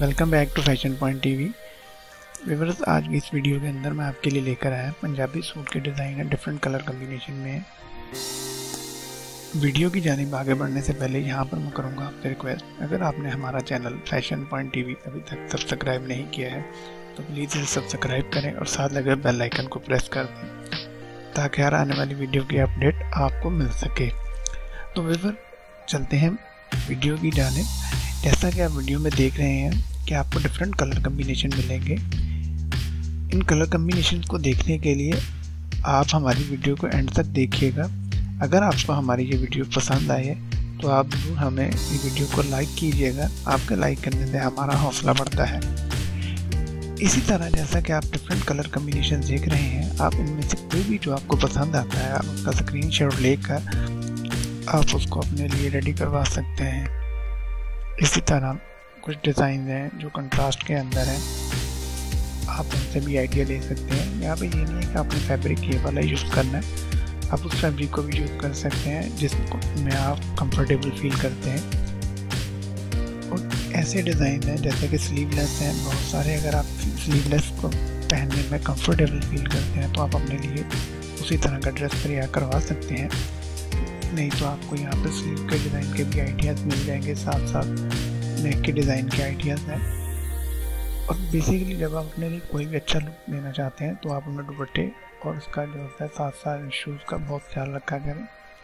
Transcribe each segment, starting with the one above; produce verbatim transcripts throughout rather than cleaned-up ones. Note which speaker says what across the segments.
Speaker 1: Welcome back to fashion point TV. Viewers, आज की इस वीडियो के अंदर मैं आपके लिए लेकर आया पंजाबी सूट के डिज़ाइन है, डिफरेंट कलर कम्बिनेशन में है। वीडियो की जानिब आगे बढ़ने से पहले यहाँ पर मैं करूँगा आपसे रिक्वेस्ट, अगर आपने हमारा चैनल फैशन पॉइंट टीवी अभी तक सब्सक्राइब नहीं किया है तो प्लीज़ इसे सब्सक्राइब करें और साथ लगे बेल आइकन को प्रेस कर दें ताकि हर आने वाली वीडियो की अपडेट आपको मिल सके। तो व्यूअर, चलते हैं वीडियो की जानिब। जैसा कि आप वीडियो में देख रहे हैं कि आपको डिफरेंट कलर कम्बिनेशन मिलेंगे। इन कलर कम्बिनेशन को देखने के लिए आप हमारी वीडियो को एंड तक देखिएगा। अगर आपको हमारी ये वीडियो पसंद आए तो आप जरूर हमें ये वीडियो को लाइक कीजिएगा। आपके लाइक करने से हमारा हौसला बढ़ता है। इसी तरह जैसा कि आप डिफरेंट कलर कम्बिनेशन देख रहे हैं, आप इनमें से कोई भी जो आपको पसंद आता है आप उसका स्क्रीनशॉट लेकर आप उसको अपने लिए रेडी करवा सकते हैं। इसी तरह कुछ डिज़ाइन हैं जो कंट्रास्ट के अंदर हैं, आप उनसे भी आइडिया ले सकते हैं। यहाँ पे ये नहीं है कि आपने फैब्रिक ये वाला यूज़ करना है, आप उस फैब्रिक को भी यूज़ कर सकते हैं जिसको में आप कंफर्टेबल फील करते हैं। और ऐसे डिज़ाइन हैं जैसे कि स्लीवलेस हैं बहुत सारे। अगर आप स्लीवलेस को पहनने में कंफर्टेबल फील करते हैं तो आप अपने लिए उसी तरह का ड्रेस तैयार करवा सकते हैं। नहीं तो आपको यहाँ पर स्लीव के डिज़ाइन के भी आइडियाज़ मिल जाएंगे, साथ साथ नेक के डिज़ाइन के आइडियाज़ हैं। और बेसिकली जब आप अपने लिए कोई भी अच्छा लुक देना चाहते हैं तो आप अपने दुपट्टे और उसका जो होता है साथ साथ शूज़ का बहुत ख्याल रखा करें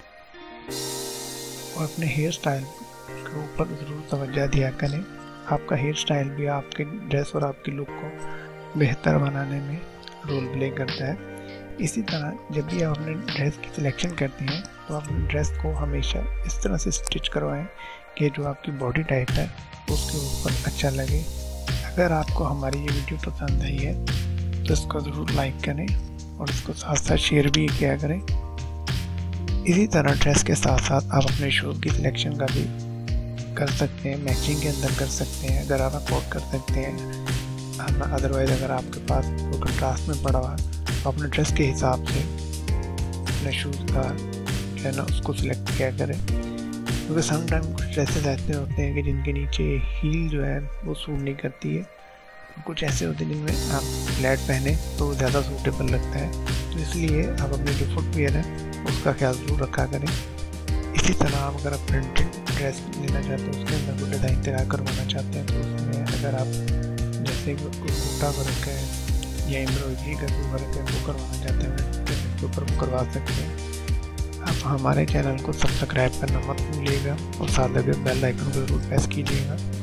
Speaker 1: और अपने हेयर स्टाइल के ऊपर ज़रूर तवज्जो दिया करें। आपका हेयर स्टाइल भी आपके ड्रेस और आपकी लुक को बेहतर बनाने में रोल प्ले करता है। इसी तरह जब भी आप अपने ड्रेस की सिलेक्शन करती हैं तो आप अपने ड्रेस को हमेशा इस तरह से स्टिच करवाएं कि जो आपकी बॉडी टाइप है उसके ऊपर अच्छा लगे। अगर आपको हमारी ये वीडियो पसंद आई है तो इसको ज़रूर लाइक करें और इसको साथ साथ शेयर भी किया करें। इसी तरह ड्रेस के साथ साथ आप अपने शूज़ की सिलेक्शन का भी कर सकते हैं, मैचिंग के अंदर कर सकते हैं अगर आप अफोर्ड कर सकते हैं। अदरवाइज़ अगर आपके पास वो कंट्रास्ट में पड़ा हुआ तो अपने ड्रेस के हिसाब से अपने शूज़ का जो है ना उसको सिलेक्ट किया करें। क्योंकि सम टाइम कुछ ड्रेसेस ऐसे होते हैं कि जिनके नीचे हील जो है वो सूट नहीं करती है, कुछ ऐसे होते हैं जिनमें आप फ्लैट पहने तो ज़्यादा सूटेबल लगता है। तो इसलिए आप अपने जो फुटवेयर है उसका ख्याल ज़रूर रखा करें। इसी तरह आप अगर आप प्रिंटेड ड्रेस लेना चाहते हैं, उसके अंदर कोई डिज़ाइन तैयार करवाना चाहते हैं तो उसमें अगर आप जैसे कोई बूटा वर्क है या एम्ब्रॉयडरी का जो वर्क है वो करवाना चाहते हैं तो इसके ऊपर वो करवा सकते हैं। आप हमारे चैनल को सब्सक्राइब करना मत भूलिएगा और साथ लगे बेल आइकन को जरूर प्रेस कीजिएगा